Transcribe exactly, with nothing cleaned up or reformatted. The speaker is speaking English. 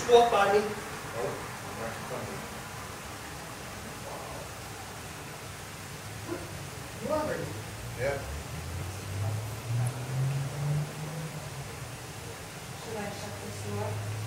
just walk by me? Oh, right in front of you. You already. Yeah. Should I shut this door?